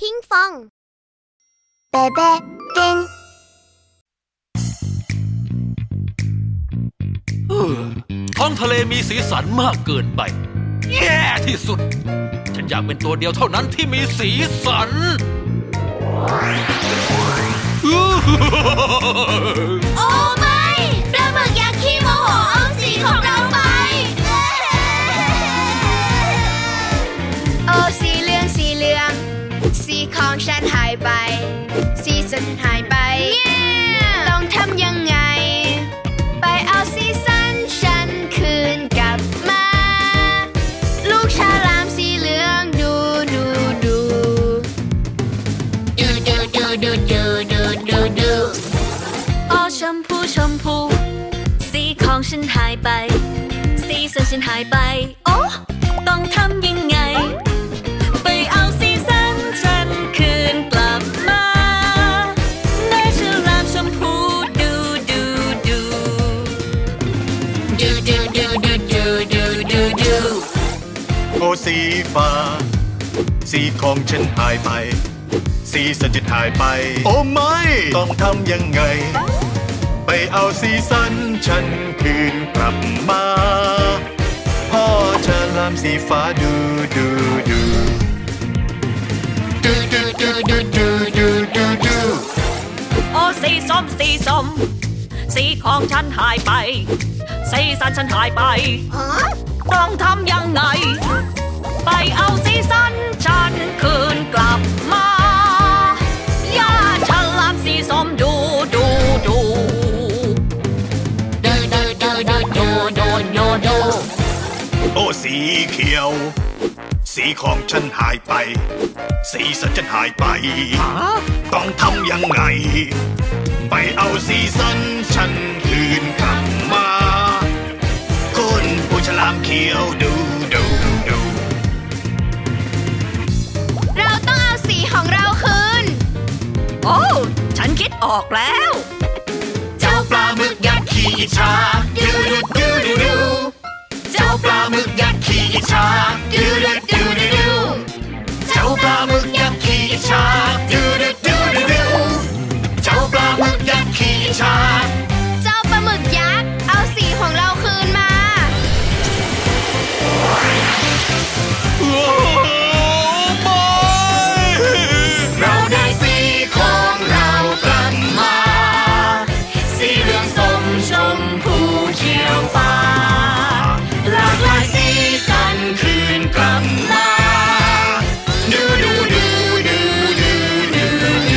พิงฟองเบเบ้ติงท้องทะเลมีสีสันมากเกินไปแย่ที่สุดฉันอยากเป็นตัวเดียวเท่านั้นที่มีสีสันโอ้ไม่ปลาหมึกยักษ์ขี้โมโหเอาสีของเราไปโอ้สีเหลืองสีเหลืองสีของฉันหายไปสีสันหายไปต้องทำยังไงไปเอาสีสันฉันคืนกลับมาลูกฉลามสีเหลืองดูดูดูดูดูดูดูดูดูดูดูโอ้ชมพูชมพูสีของฉันหายไปสีสันฉันหายไปโอ้ต้องทำยังไงไปเอาสีสันฉันคืนกลับมาแม่ฉลามชมพูดูดูดูดูดูดูดูดูดูดูดูโอ้สีฟ้าสีของฉันหายไปสีสันฉันหายไปโอ้ไม่ต้องทำยังไงไปเอาสีสันฉันคืนกลับมาพ่อฉลามสีฟ้าดูดูดูดูดูดูดูดูดูดูดูโอ้สีส้มสีส้มสีของฉันหายไปสีสันฉันหายไปต้องทำยังไงไปเอาสีสันฉันคืนกลับมาย่าฉลามสีส้มดูดูดูดูดูดูดูดูดูดูดูโอ้สีเขียวสีของฉันหายไปสีสันฉันหายไปต้องทำยังไงไปเอาสีสันฉันคืนกลับมาคุณผู้ฉลามเขียวดูดูดูเราต้องเอาสีของเราคืนโอ้ฉันคิดออกแล้วเจ้าปลาหมึกยักษ์ขี้อิจฉาดูดูดูดูดูเจ้าปลาหมึกยักษ์ขี้อิจฉาดูดูดูดูดูเจ้าปลาหมึกยักษ์ขี้อิจฉาดูดูดูดูดูเจ้าปลาหมึกยักษ์ขี้อิจฉาเจ้าปลาหมึกยักษ์เอาสีของเราคืนมาเราได้สีของเรากลับมาสีเหลืองส้มชมพูเขียวฟ้าหลากหลายสีสันคืนกลับมาดูดูดูดูดูดูดู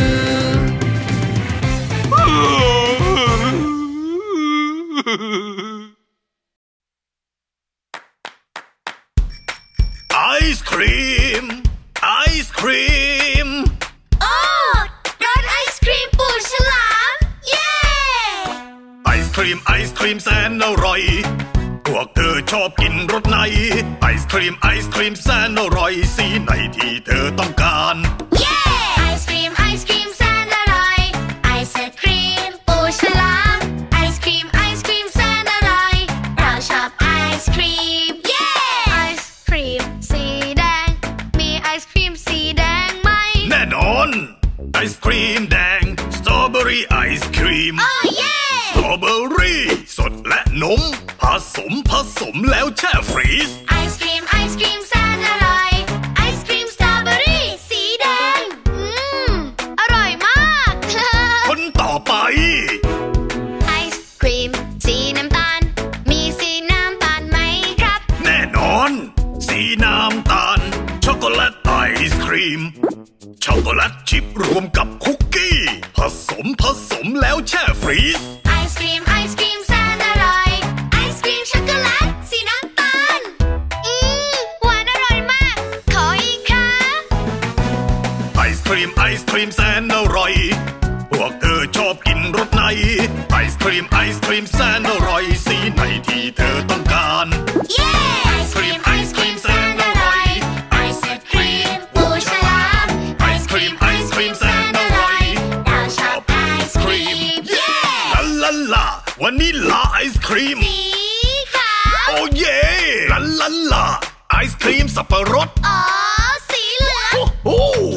ไอศครีมไอศครีมโอ้รสไอศครีมปูฉลามเย้ไอศครีมแสนอร่อยพวกเธอชอบกินรสไหนไอศครีมแสนอร่อยสีไหนที่เธอต้องการเย้ไอศครีมแสนอร่อยไอศครีมปูฉลามไอศครีมแสนอร่อยเราชอบไอศครีมเย้ไอศครีมสีแดงมีไอศครีมสีแดงไหมแน่นอนไอศครีมแดงสตรอเบอรี่ไอศครีมโอ้เย้สตรอเบอรี่สดและนมผสมแล้วแช่ฟรีซไอศครีมแสนอร่อยไอศครีมสตรอเบอรี่สีแดงอร่อยมากคนต่อไปไอศครีมสีน้ำตาลมีสีน้ำตาลไหมครับแน่นอนสีน้ำตาลช็อกโกแลตไอศครีมช็อกโกแลตชิพรวมกับคุกกี้ผสมแล้วแช่ฟรีซไอศครีมแสนอร่อยไอศครีมช็อกโกแลตสีน้ำตาลหวานอร่อยมากขออีกค่ะไอศครีมแสนอร่อยพวกเธอชอบกินรสไหนไอศครีมแสนอร่อยสีไหนที่เธอต้องการเย้ไอศครีมแสนอร่อยไอศครีมปูฉลามไอศครีมแสนอร่อยเราชอบไอศครีมเย้ลาวานิลลาไอศครีมสีขาวโอ้เย่ลาไอศครีมสับปะรดอ๋อสีเหลืองโอ้ลา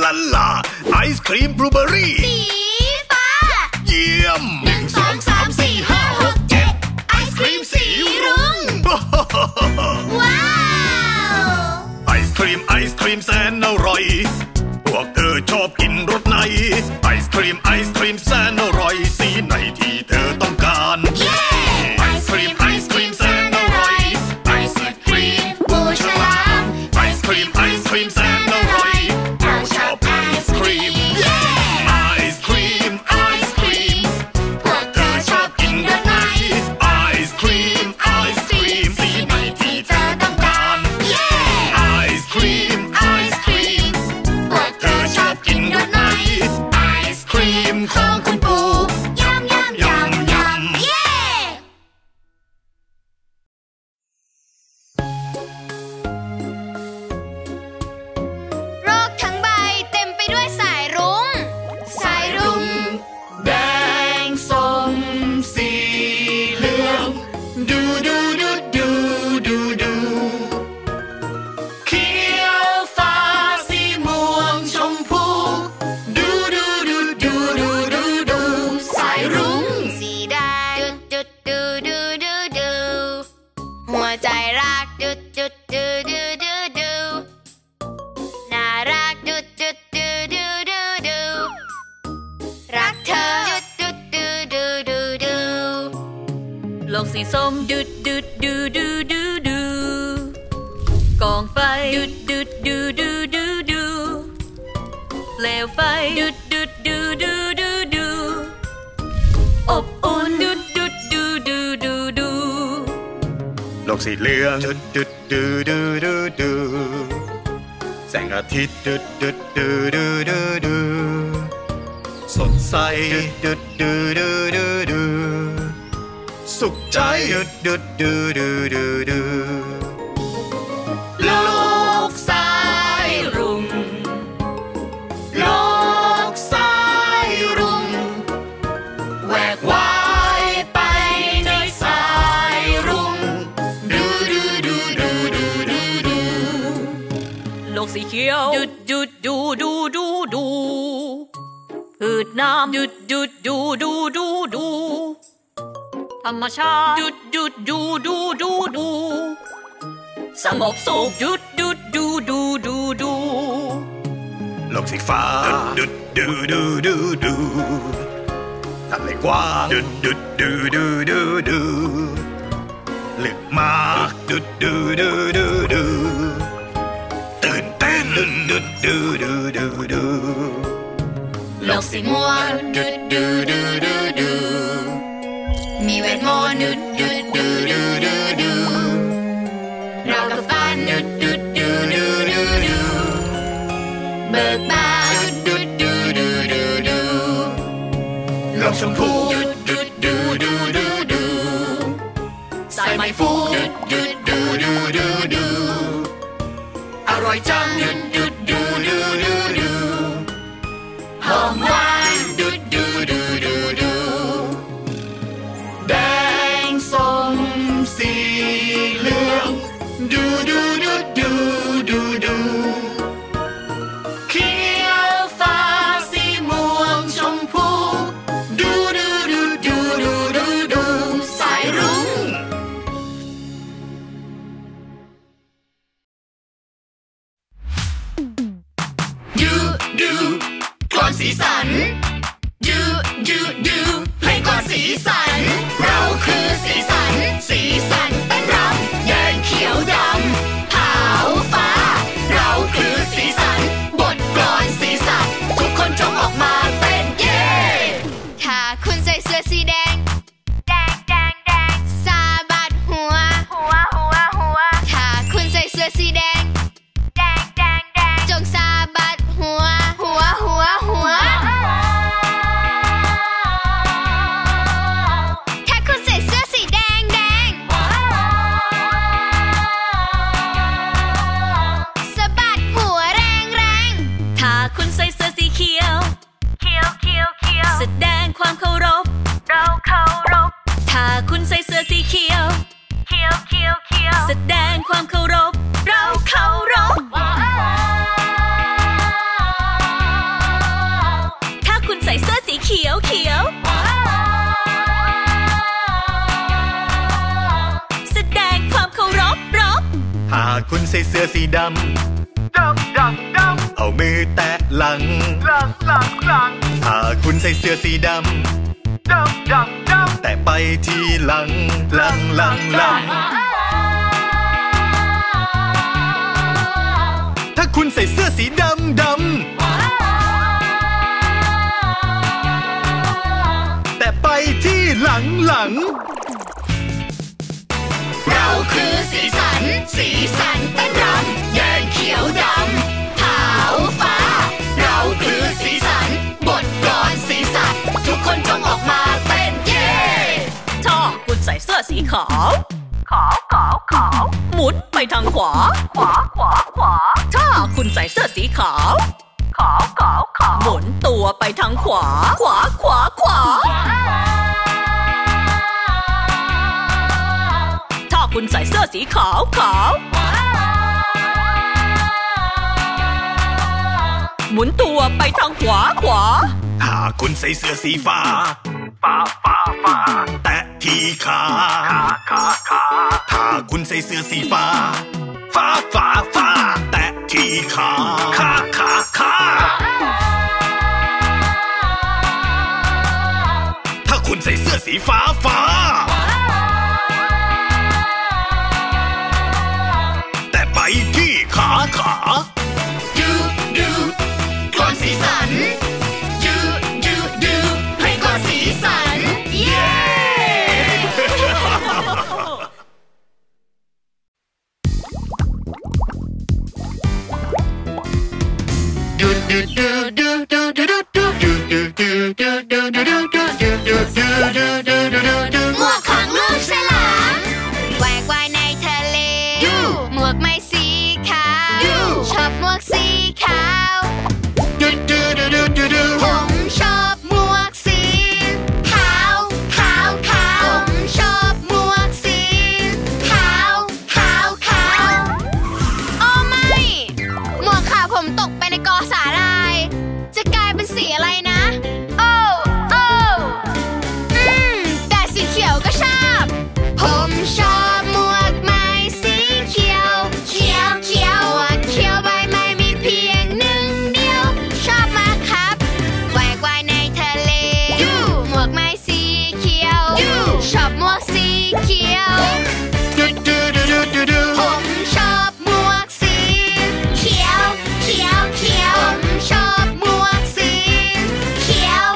ลาลาไอศครีมบลูเบอร์รี่สีฟ้าเยี่ยม1 2 3 4 5 6 7ไอศครีมสีรุ้งว้าวไอศครีมแสนอร่อยพวกเธอชอบกินรสไหนไอศครีมแสนอร่อยสีไหนที่เธอต้องการไอศครีมแสนอร่อยไอศครีมปูฉลามไอศครีมแสนอร่อยเราชอบไอศครีมไอศครีมพวกเธอชอบกินรสไหนไอศครีมสีไหนที่เธอต้องการไอศครีมพวกเธอชอบกินรสไหนไอศครีมของคุณปู่ยำเย้โลกทั้งใบเต็มไปด้วยสายรุ้งแดงส้มสีเหลืองดูเขียวฟ้าสีม่วงชมพูดูสายรุ้งสีแดงดูหัวใจรักดูน่ารักดูรักเธอดูโลกสีส้มดูกองไฟดูเปลวไฟดูอบอุ่นดูโลกสีเหลืองดูแสงอาทิตย์ดูสดใสดูสุขใจดูโลกสายรุ้งแหวกว่ายไปในสายรุ้งดูโลกสีเขียวดูพืชน้ำดูธรรมชาติดูสงบสุขดูโลกสีฟ้าดูทะเลกว้างดูลึกมากดูตื่นเต้นดูโลกสีม่วงดูมีเวทมนต์ดูเรากับฝันดูเบิกบานดูโลกชมพูดูสายไหมฟูดูอร่อยจังดูหอมหวานดูแดงส้มสีเหลืองดูเขียวฟ้าสีม่วงชมพูดูสายรุ้งดูกลอนสีสันดูเพลงกลอนสีสันเราคือสีสันเต้นรำแดงเขียวดำขาวฟ้าเราคือสีสันบทกลอนสีสันทุกคนจงออกมาเต้นเย้ถ้าคุณใส่เสื้อสีแดงสะบัดหัวถ้าคุณใส่เสื้อสีแดงจงสะบัดหัวคุณใส่เสื้อสีดำเอามือแตะหลังถ้าคุณใส่เสื้อสีดำแต่ไปที่หลังถ้าคุณใส่เสื้อสีดำแต่ไปที่หลังเราคือสีสันเต้นรำแดงเขียวดำขาวฟ้าเราคือสีสันบทกลอนสีสันทุกคนจงออกมาเต้นเย่ถ้าคุณใส่เสื้อสีขาวหมุนไปทางขวาถ้าคุณใส่เสื้อสีขาวหมุนตัวไปทางขวาถ้าคุณใส่เสื้อสีขาวหมุนตัวไปทางขวาถ้าคุณใส่เสื้อสีฟ้าแตะที่ขาถ้าคุณใส่เสื้อสีฟ้าแตะที่ขาถ้าคุณใส่เสื้อสีฟ้าแต่ไปที่ขาดูกลอนสีสันดูให้กลอนสีสันเย้หมวกของลูกฉลามแหวกว่ายในทะเลหมวกไม่สีขาวชอบหมวกสีขาวผมชอบหมวกสีขาวผมชอบหมวกสีขาวโอ้ไม่หมวกขาวผมตกไปในกอสาหร่ายจะกลายเป็นสีอะไรนะโอ้แต่สีเขียวก็ชอบผมชอบหมวกไม้สีเขียวหมวกเขียวใบไม้มีเพียงหนึ่งเดียวชอบมากครับแหวกว่ายในทะเลหมวกไม้สีเขียวชอบหมวกสีเขียวผมชอบหมวกสีเขียวผมชอบหมวกสีเขียว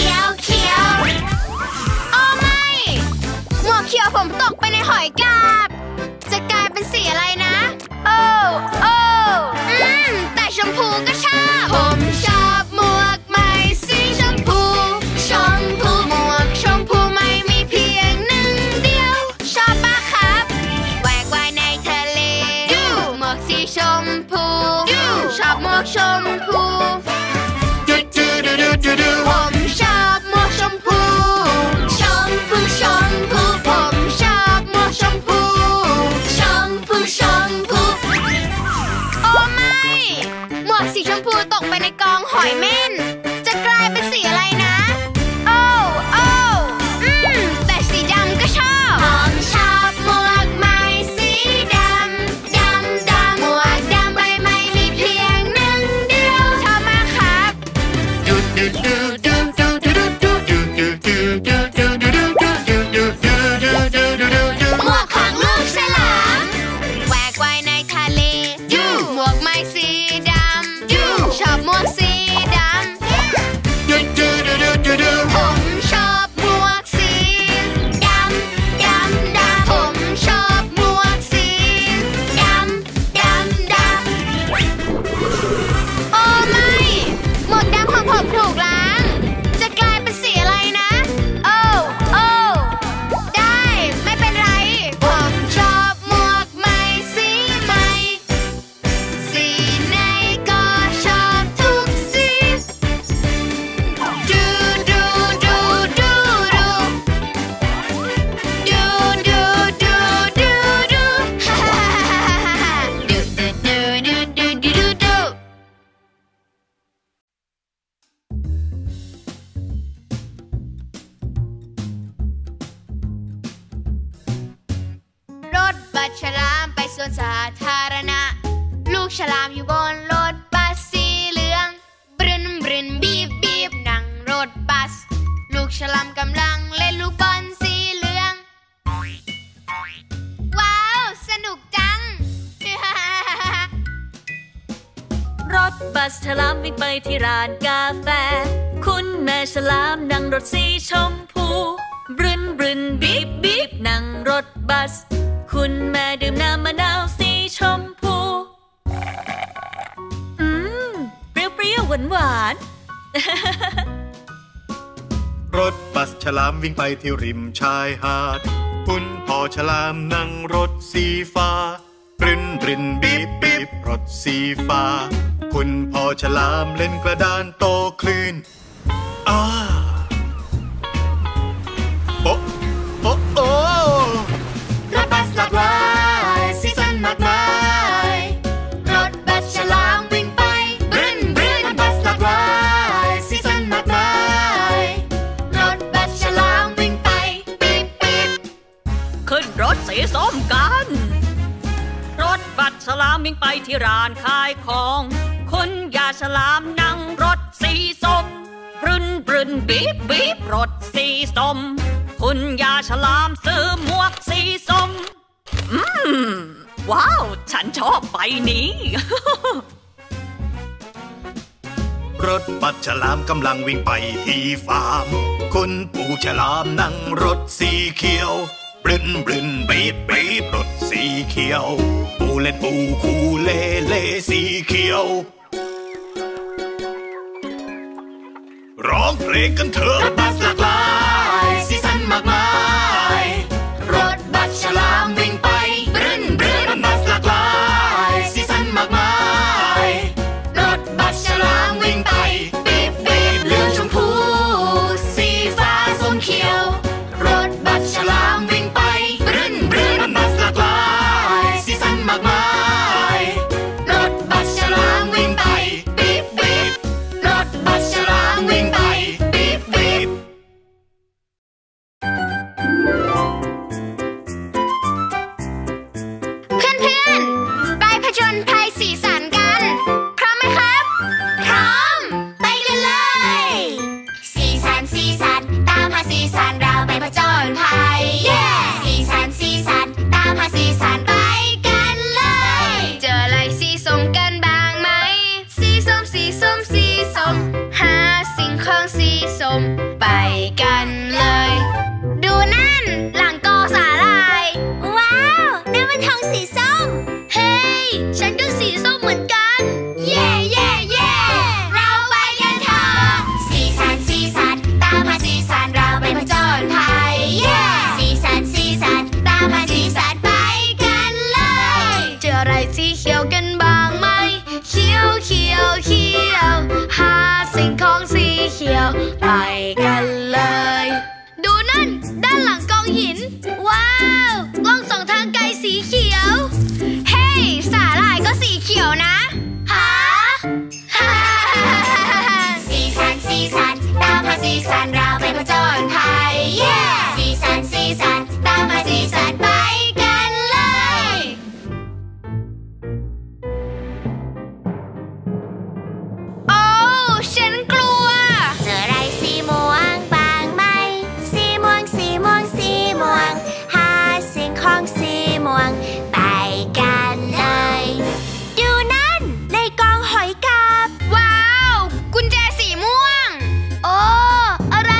โอ้ไม่หมวกเขียวผมตกไปในหอยกาบจะกลายเป็นสีอะไรนะโอ้แต่ชมพูก็ชอบผมชอบหมวกไหมสีชมพูหมวกชมพูไม่มีเพียงหนึ่งเดียวชอบมากครับแหวกว่ายในทะเลหมวกสีชมพูชอบหมวกชมพูผมชอบหมวกชมพูผมชอบหมวกชมพูโอ้ไม่หมวกสีชมพูตกไปในกองหอยเม่นจะกลายเป็นสีอะไรนะโอ้แต่สีดำก็ชอบผมชอบหมวกไม้สีดำหมวกดำใบไม้มีเพียงหนึ่งเดียวชอบมากครับหมวกของลูกฉลามแหวกว่ายในทะเลหมวกไม้สีดำชอบหมวกสีดำผมชอบหมวกสีดำผมชอบหมวกสีดำโอ้ไม่หมวกดำของผมถูกล้างจะกลายเป็นสีอะไรนะโอ้ได้ไม่เป็นไรผมชอบหมวกไหมสีไหมสีไหนก็ชอบทุกสีดูรถบัสฉลามไปสวนสาธารณกฉลามอยู่บนรถบัสสีเหลืองบรึนบรึนบีบบีบนั่งรถบัสลูกฉลามกำลังเล่นลูกบอลสีเหลืองว้าวสนุกจังรถบัสฉลามวิ่งไปที่ร้านกาแฟคุณแม่ฉลามนั่งรถสีชมพูบรึนบรึนบีบบีบนั่งรถบัสคุณแม่ดื่มน้ำมะนาวสีชมพูเปรี้ยวๆหวานๆรถบัสฉลามวิ่งไปที่ริมชายหาดคุณพ่อฉลามนั่งรถสีฟ้าบรึนบรึนบีบบีบรถสีฟ้าคุณพ่อฉลามเล่นกระดานโตคลื่นโอ้โอ้โอ้รถบัสหลากหลายสีสันมากมายรถบัสฉลามวิ่งไปบรึนบรึนรถบัสหลากหลายสีสันมากมายรถบัสฉลามวิ่งไปปี๊บปี๊บขึ้นรถสีส้มกันรถบัสฉลามวิ่งไปที่ร้านขายของคุณย่าฉลามนั่งรถสีส้มบรึนบรึนบีบบีบรถสีส้มคุณย่าฉลามซื้อหมวกสีส้มว้าวฉันชอบใบนี้รถบัสฉลามกำลังวิ่งไปที่ฟาร์มคุณปู่ฉลามนั่งรถสีเขียวบรึนบรึนบีบบีบรถสีเขียวปูเล่นปูคูเล่เล่สีเขียวร้องเพลงกันเถอะรถบัสหลากหลายสีสันมากมายรถบัสฉลามวิ่งไปบรึนบรึนรถบัสหลากหลายสีสันมากมายรถบัสฉลามวิ่งไปบีบบีบเหลืองชมพูสีฟ้าส้มเขียวรถบัสฉลามวิ่งไปบรึนบรึนรถบัสหลากหลายสีสันมากมายรถบัสฉลามวิ่งไปบีบบีบรถบัสฉลามวิ่งไปบีบบีบเพื่อนๆไปผจญภัยสีสันกันพร้อมไหมครับพร้อมไปกันเลยสีสันสีสันตามหาสีสันเราไปผจญภัยสีสันสีสันตามหาสีสันไปกันเลยเจออะไรสีส้มกันบ้างไหมสีส้มสีส้มสีส้มหาสิ่งของสีส้มไปกันเลยดูนั่นหลังกอสาหร่ายว้าวนั่นมันทองสีส้มเฮ้ยฉันก็สีส้มเหมือนกันเย่เย่เย่เราไปกันเถอะสีสันสีสันตามหาสีสันเราไปผจญภัยสีสันสีสันตามหาสีสันไปกันเลยเจออะไรสีเขียวกันบ้างไหมเขียวเขียวเขียวหาสิ่งของสีเขียวไปกันเลยดูนั่นด้านหลังกองหินว้าวกล้องส่องทางไกลสีเขียวเฮ้ยสาหร่ายก็สีเขียวนะฮะ สีสันสีสันตามหาสีสันเราไปผจญภัยสีสันสีสันตามหาสีสันไปกันเลยโอ้ฉันกลัวเจออะไรสีม่วงบ้างไหมสีม่วงสีม่วงสีม่วงหาสิ่งของสีม่วงไปกันเลยดูนั่นในกองหอยกาบว้าวกุญแจสีม่วงโอ้อะไร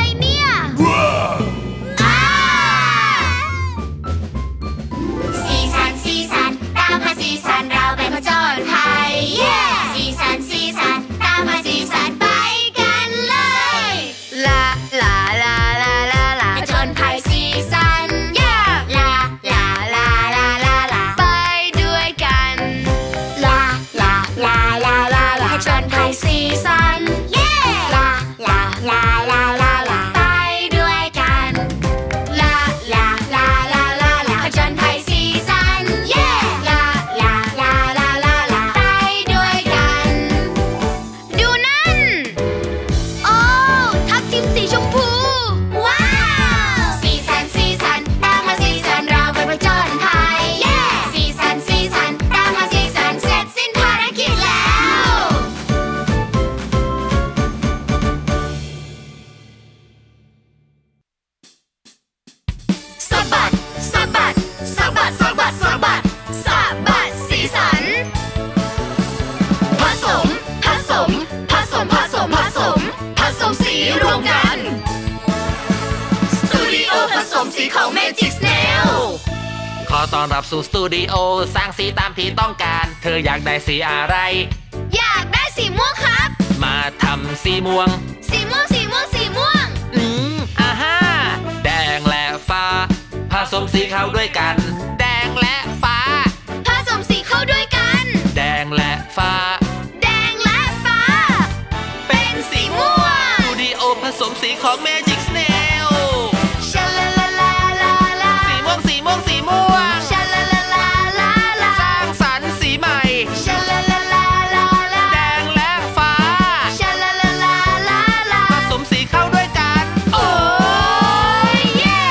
สีของเมจิกสเนลขอต้อนรับสู่สตูดิโอสร้างสีตามที่ต้องการเธออยากได้สีอะไรอยากได้สีม่วงครับมาทำสีม่วงสีม่วงสีม่วงสีม่วงอ่าฮะแดงและฟ้าผสมสีเข้าด้วยกันแดงและฟ้าผสมสีเข้าด้วยกันแดงและฟ้าแดงและฟ้าเป็นสีม่วงสตูดิโอผสมสีของเมจิกสเนลชาลาลาลาลาลาสีม่วงสีม่วงสีม่วงชาลาลาลาลาลาสร้างสรรค์สีใหม่ชาลาลาลาลาลาแดงและฟ้าชาลาลาลาลาลาผสมสีเข้าด้วยกันโอ้ยเย่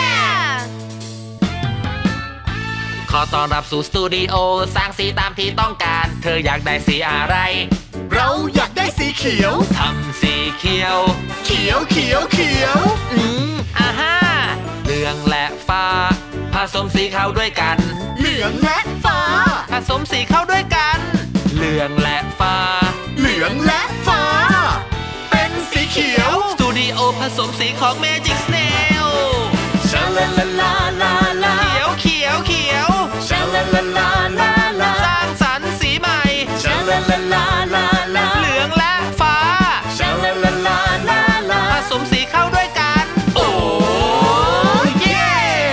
ขอต้อนรับสู่สตูดิโอสร้างสีตามที่ต้องการเธออยากได้สีอะไรเราอยากได้สีเขียวทำสีเขียวเขียวเขียวเขียวอ่าฮะเหลืองและฟ้าผสมสีเข้าด้วยกันเหลืองและฟ้าผสมสีเข้าด้วยกันเหลืองและฟ้าเหลืองและฟ้าเป็นสีเขียวสตูดิโอผสมสีของเมจิกสเนลชาลาลาลาลาลาเขียวเขียวเขียวชาลาลาลาลาลาสร้างสรรค์สีใหม่ชาลาลาลาลาลาเหลืองและฟ้าชาลาลาลาลาลาผสมสีเข้าด้วยกันโอ้เย่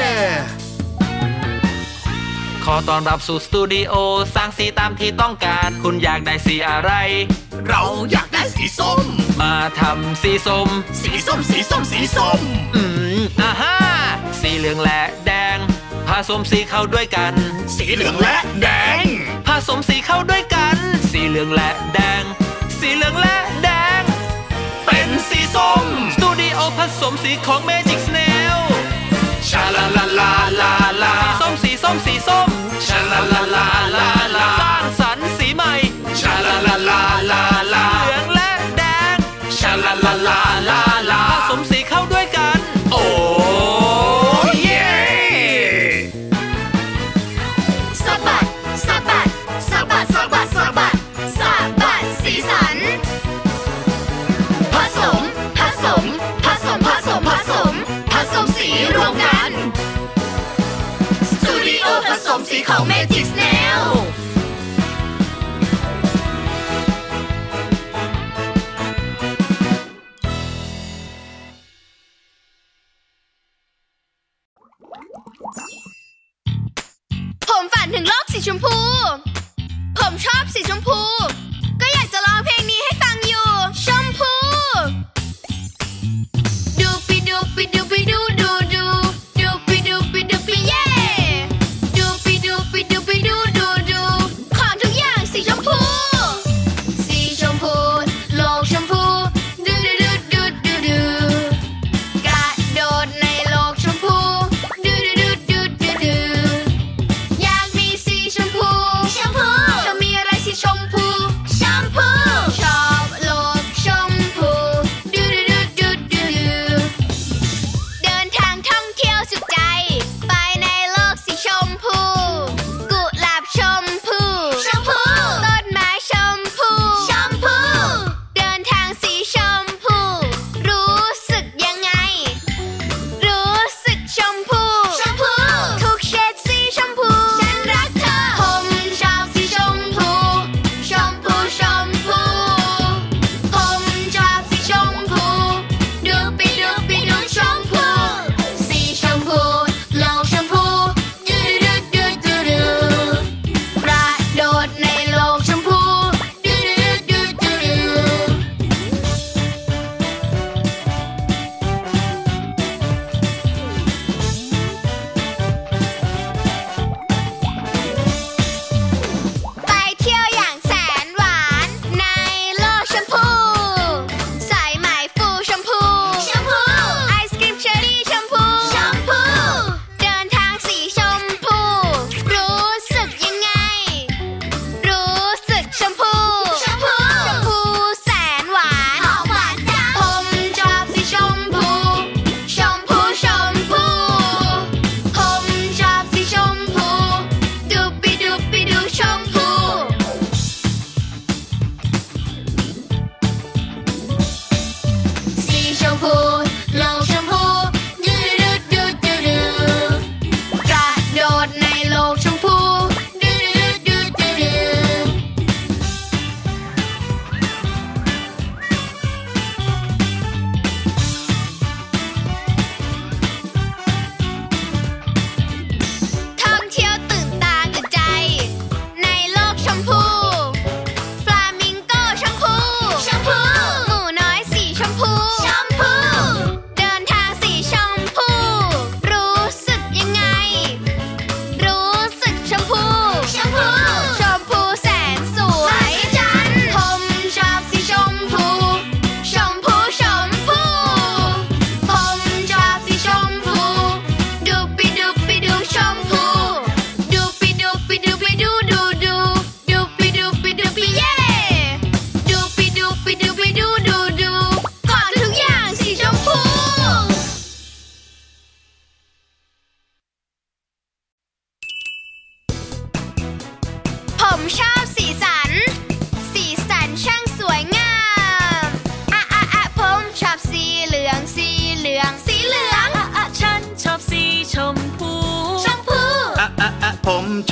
ขอต้อนรับสู่สตูดิโอสร้างสีตามที่ต้องการคุณอยากได้สีอะไรเราอยากได้สีส้มมาทำสีส้มสีส้มสีส้มสีส้มอ่าฮะสีเหลืองและแดงผสมสีเข้าด้วยกันสีเหลืองและแดงผสมสีเข้าด้วยกันสีเหลืองและแดงสีเหลืองและแดงเป็นสีส้มสตูดิโอผสมสีของเมจิกสเนลชาลาลาลาลาลาสีส้มสีส้มสีส้มชาลาลาลาลาลาสร้างสรรค์สีใหม่ชาลาลาลาลาลาเหลืองและแดงชาลาลาลาลาลาผสมสีเข้าด้วยกันโอ้เย่สะบัดสะบัดสะบัดสะบัดสะบัดสะบัดสีสันผสมผสมผสมผสมผสมผสมสีรวมกันสตูดิโอผสมสีของเมจิกสเนลผมฝันถึงโลกสีชมพูผมชอบสีชมพูก็อยากจะร้องเพลงนี้ให้ฟังอยู่ชมพูดูปิดูปิดูปิดูดูดูดูปิดูปิดูปิเย่ดูปิดูปิดูปิดูดูดู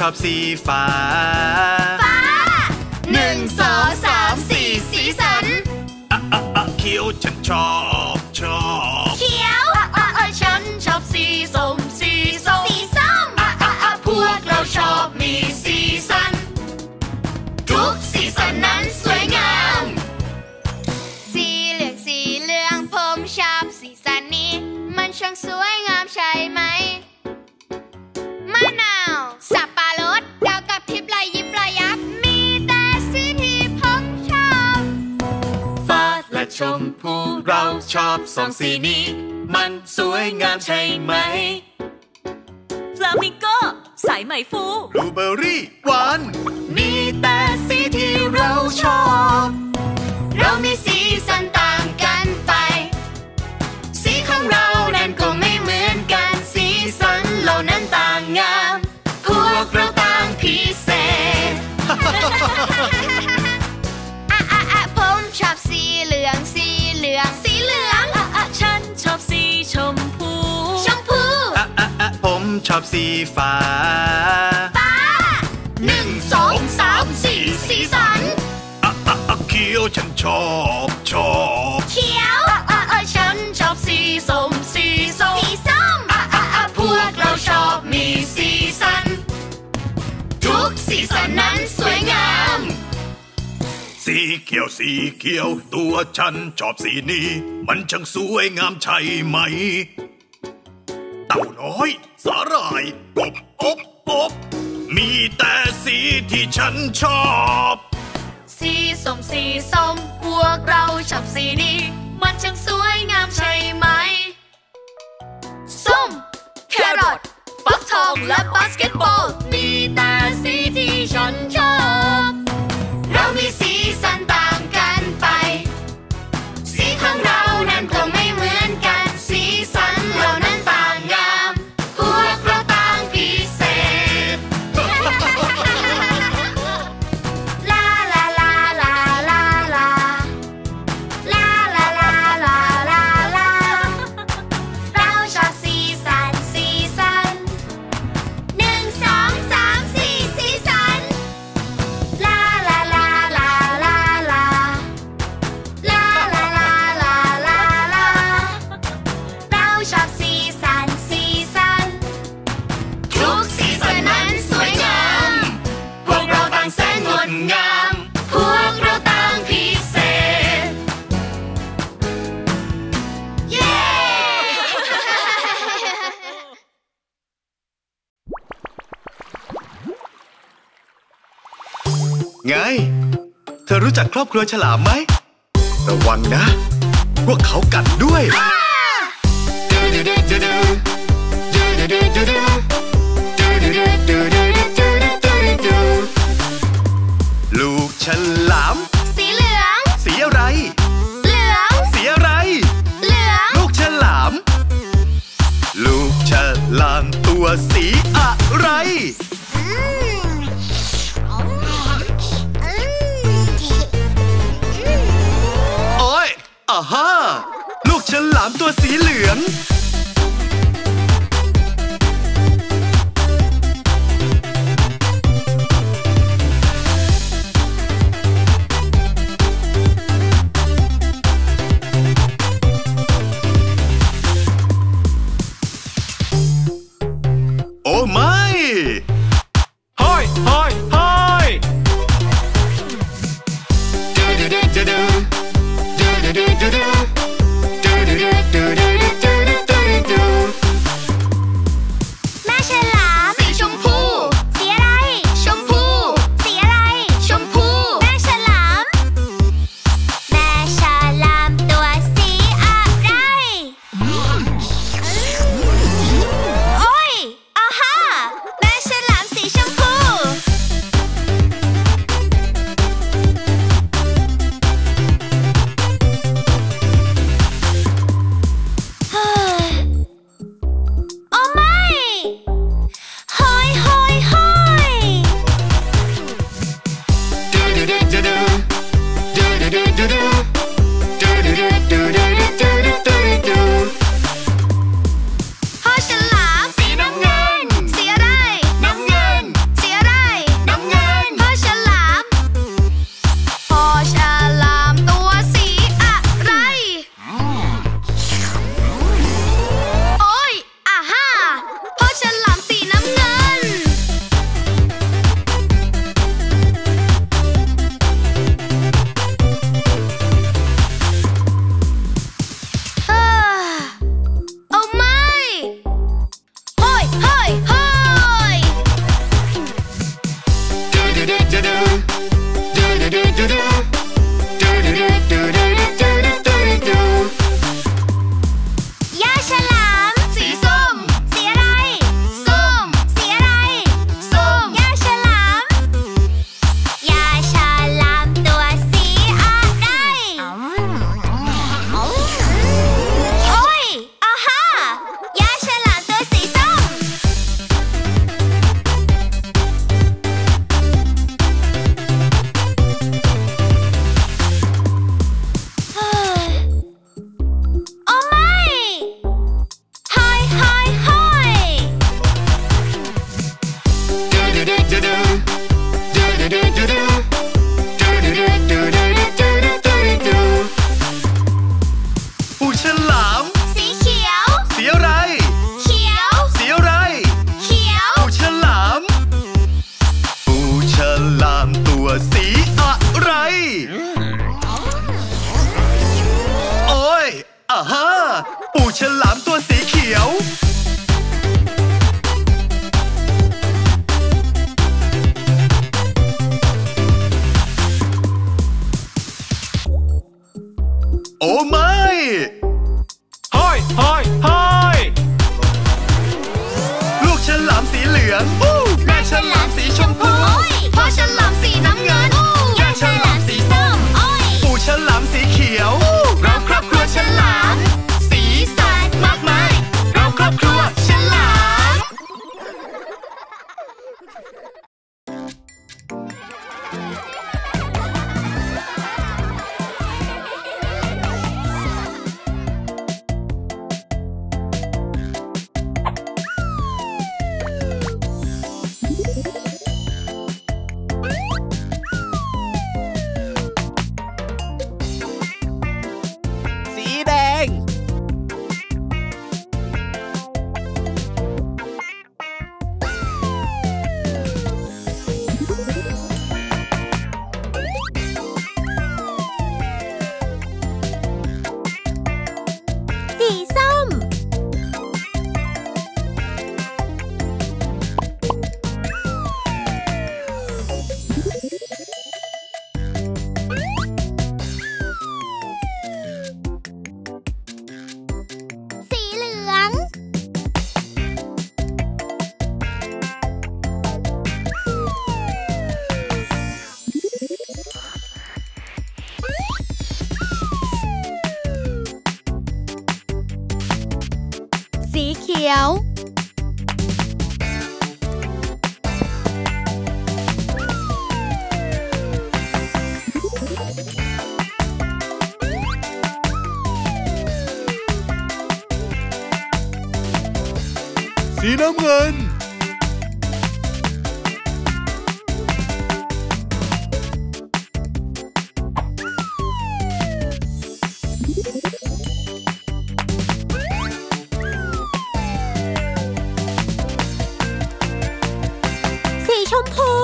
อบสีฟ้าฟ้า1 2 3 4สีสันเขียวฉันชอบเขียวฉันชอบสีส้มสีส้มพวกเราชอบมีสีสันทุกสีสันนั้นสวยงามสีเหลืองผมชอบสีสันนี้มันช่างสวยงามใช่ไหมมะนาวสับปะรดดาวกับทิพย์ลายยิบลายยับมีแต่สีที่ผมชอบฟ้าและชมพูเราชอบ2สีนี้มันสวยงามใช่ไหมฟลามิงโกสายไหมฟูบลูเบอร์รี่หวานมีแต่สีที่เราชอบเรามีสีสันต่างกันไปสีของเรานั้นก็ไม่เหมือนกันสีสันเหล่านั้นต่างงามพวกเราต่างพิเศษผมชอบสีเหลืองฉันชอบสีชมพูผมชอบสีฟ้า 1 2 3 4สีสันเขียวฉันชอบเขียวฉันชอบสีส้มพวกเราชอบมีสีสันทุกสีสันนั้นสวยงามสีเขียวตัวฉันชอบสีนี้มันช่างสวยงามใช่ไหมเต่าน้อยสาหร่ายกบอบมีแต่สีที่ฉันชอบสีส้มพวกเราชอบสีนี้มันช่างสวยงามใช่ไหมส้มแครอทฟักทองและบาสเกตบอลมีแต่สีที่ฉันชอบเรามีสีสันต่างกันไปสีของเรานั้นคงไม่เหมือนกันสีสันเหล่านั้นต่างงามพวกเราต่างพิเศษลาลาลาลาลาลาลาลาลาลาลาลาเราชอบสีสัน1 2 3 4สีสันลาลาลาลาลาลาลาลาลาลาลาลาเราชอบสีสันทุกสีสันนั้นสวยงามพวกเราต่างแสนงดงามพวกเราต่างพิเศษเย้ไงเธอรู้จักครอบครัวฉลามไหมระวังนะพวกเขากัดด้วยลูกฉลามสีเหลืองสีอะไรเหลืองสีอะไรเหลืองลูกฉลามตัวสีอะไรโอ้ยอ่าฮะลูกฉลามตัวสีเหลืองโอ้ไม่ห้อยห้อยห้อยแม่ฉลามสีชมพูสีอะไรชมพูสีอะไรชมพูแม่ฉลามตัวสีอะไรโอ้ยอ่าฮะแม่ฉลามสีชมพูฉลามตัวสีเขียวโอ้ไม่ห้อยลูกฉลามสีเหลืองแม่ฉลามสีชมพูพ่อฉลามสีน้ำเงินย่าฉลามสีส้มปู่ฉลามสีเขียวเราครอบครัวฉลามสีสันมากมายเราครอบครัวฉลามสีแดงสีส้มสีเหลืองสีเขียวสีน้ำเงินสีชมพู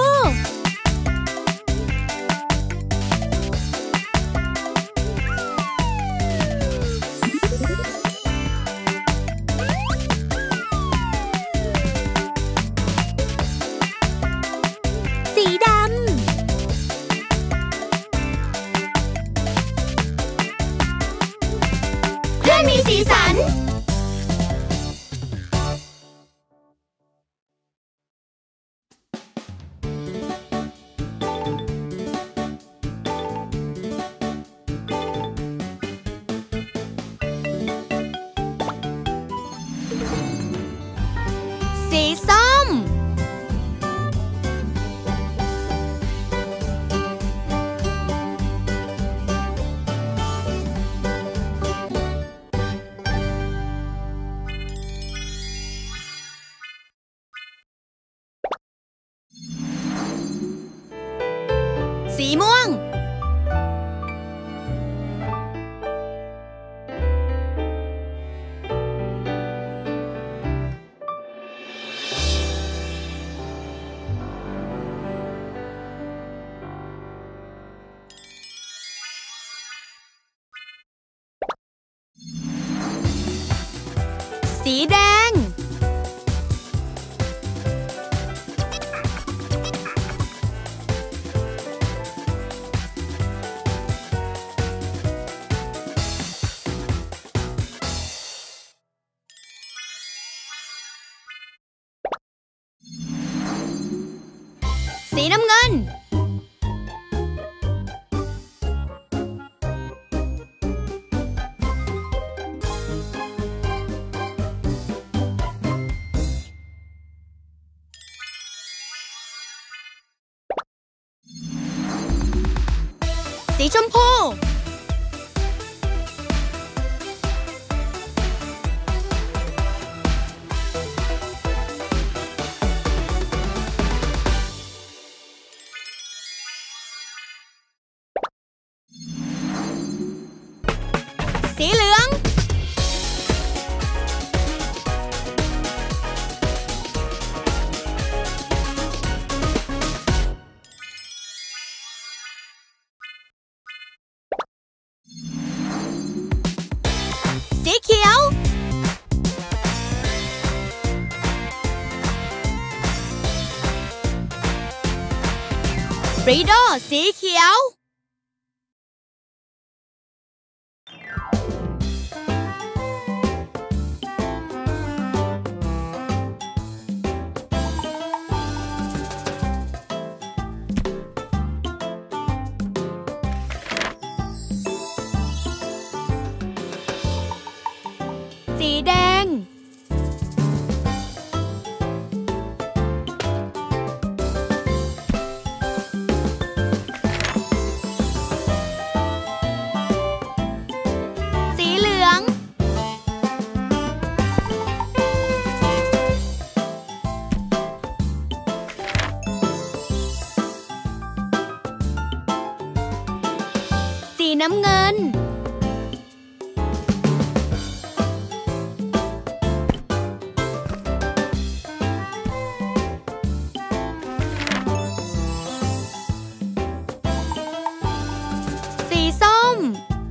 สีดำเพื่อนมีสีสันสีส้มสีม่วงสีแดงสีน้ำเงินสีชมพูสีเหลืองสีเขียวริโดสีเขียวสีแดงสีเหลืองสีน้ำเงินสีส้ม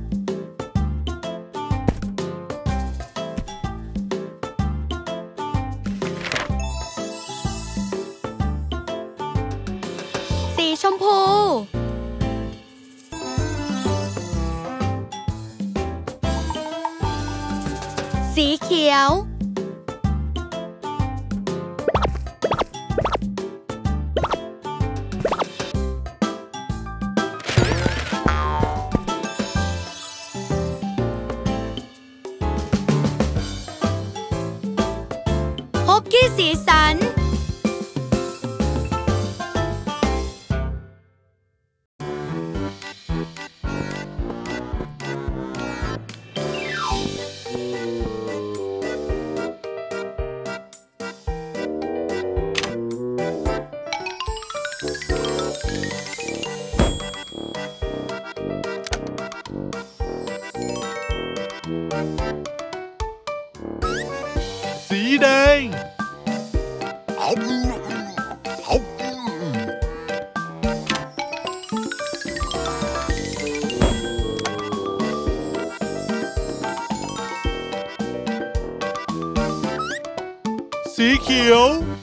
สีชมพูสีเขียวฮกกี้สีสันสีแดงสีเขียว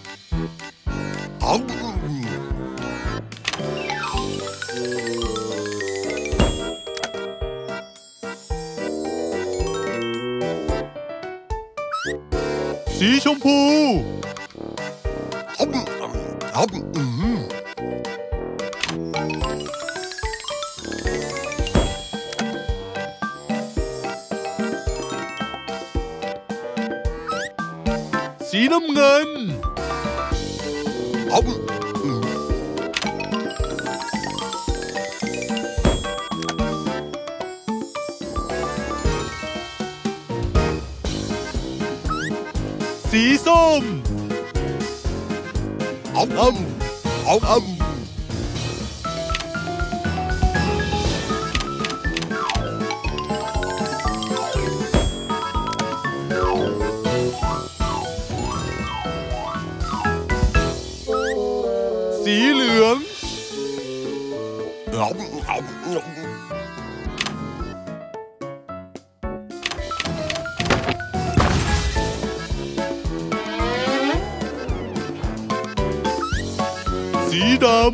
สีชมพูสีน้ำเงินสีส้มสีเหลืองสีดำ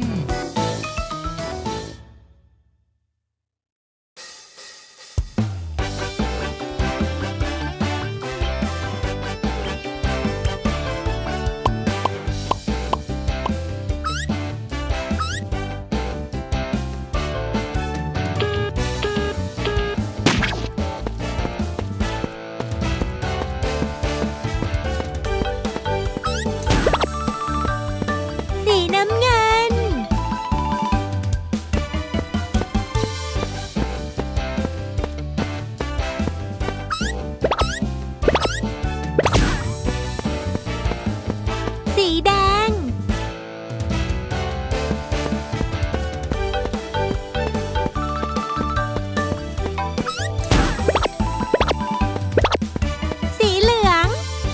สีน้ำเงินสีแดงสีเหลือง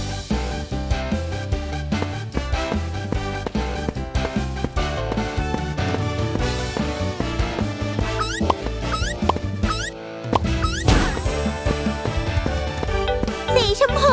สีชมพู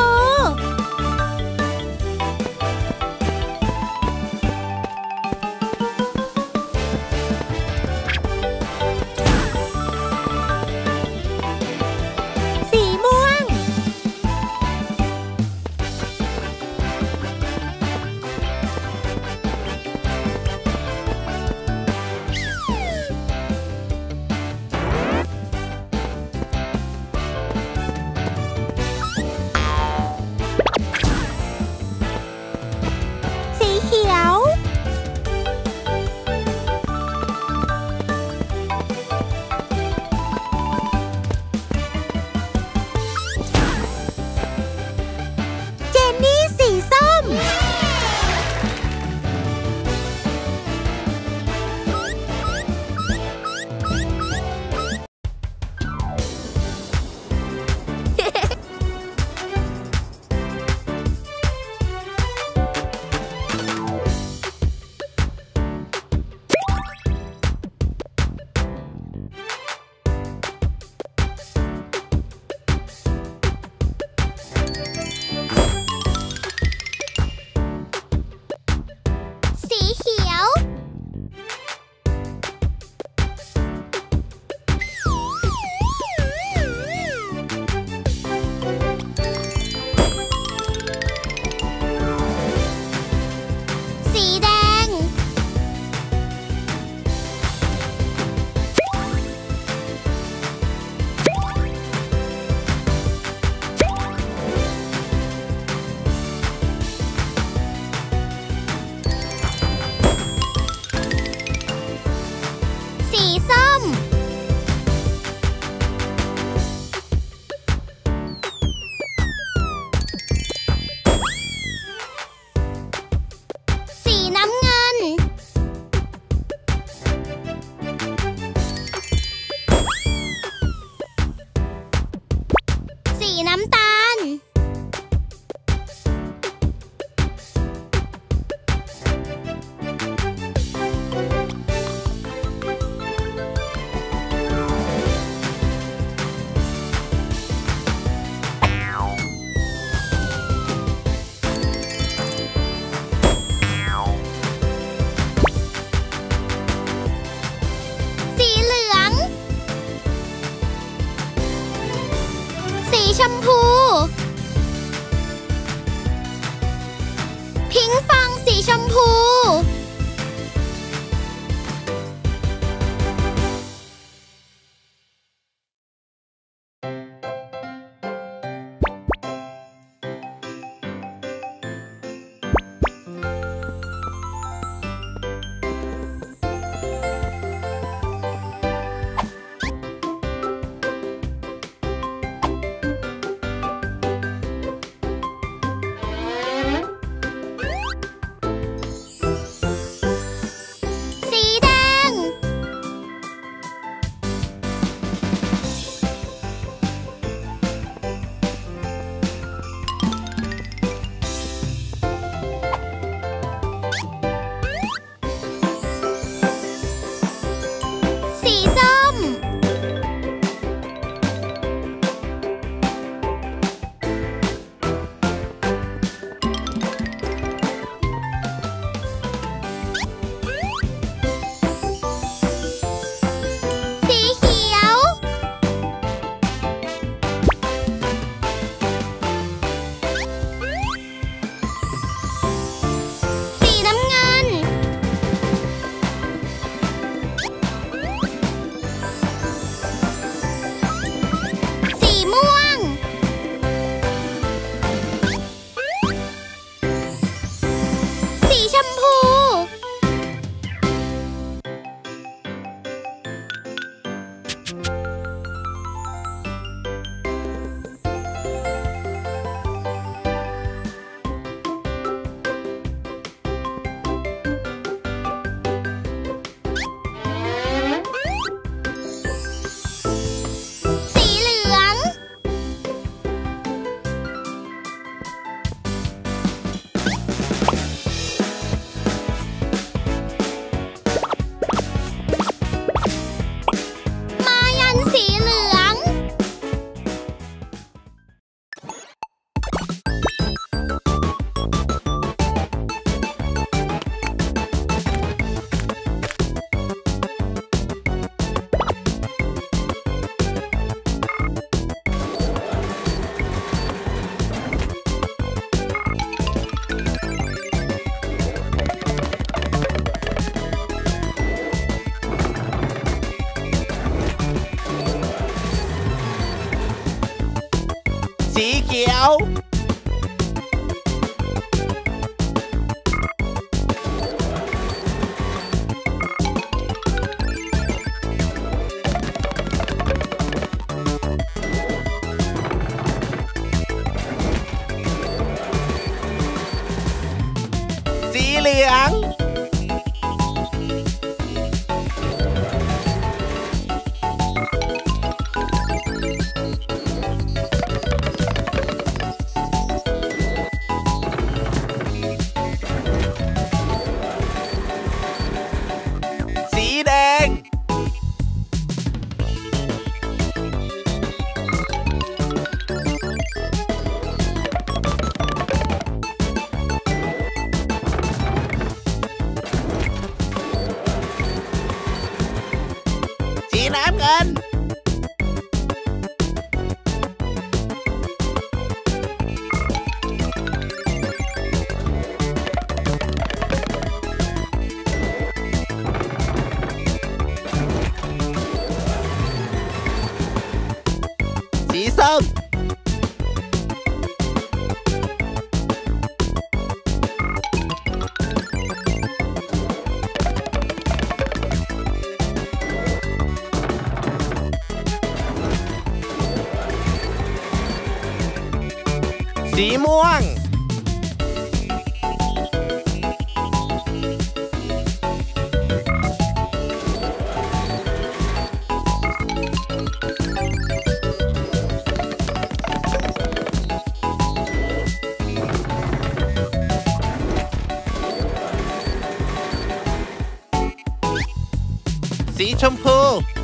น้ำตาลชมพูพิงฟองสีชมพูสีเขียวสีเหลืองสีแดงสีน้ำเงินสีส้มสีม่วงชมพู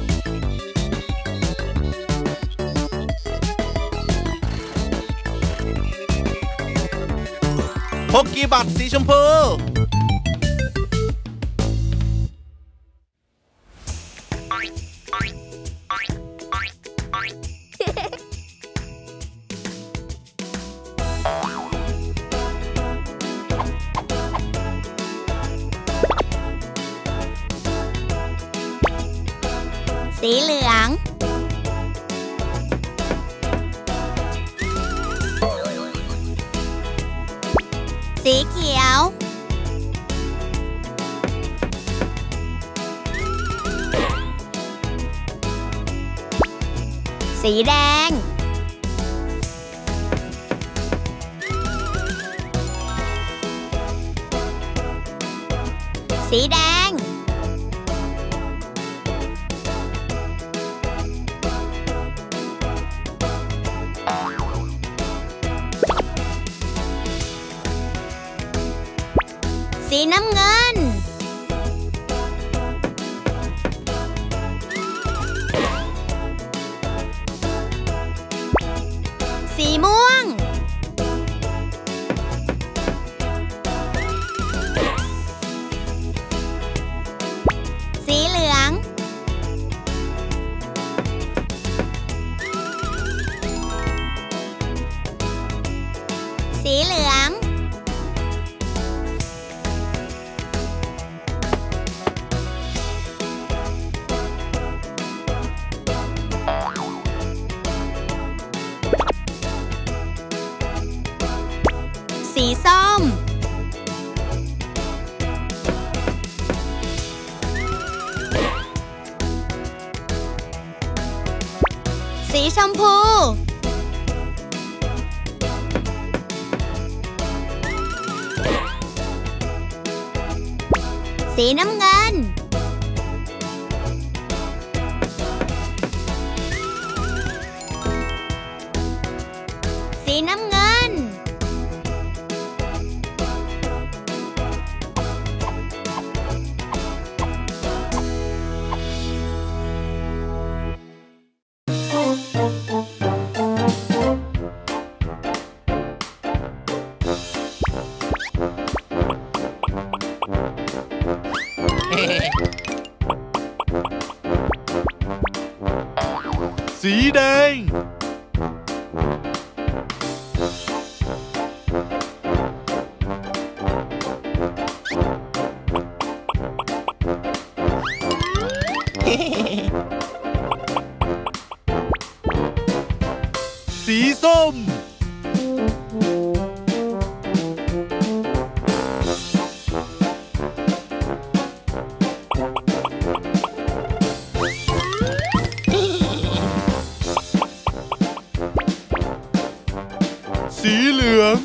โปเกบอทสีชมพูสีเหลืองสีเขียวสีแดงสีแดงสีน้ำเงินสีม่วงสีเหลืองสีเหลืองสีส้มสีชมพูสีน้ำเงินสีน้ำเงินสีแดงสีส้มสีเหลือง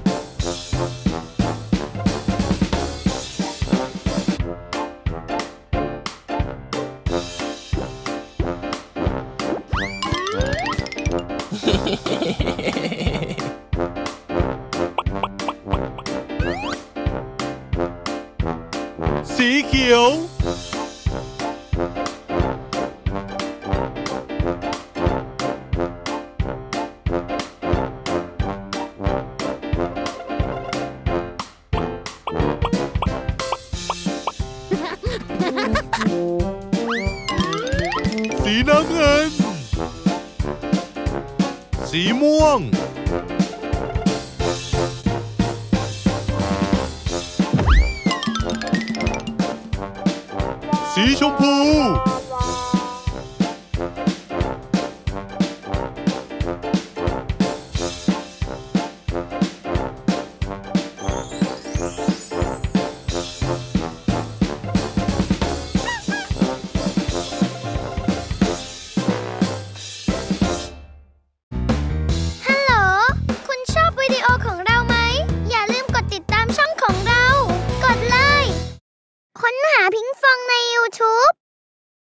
สีเขียวสีน้ำเงินสีม่วงสีชมพู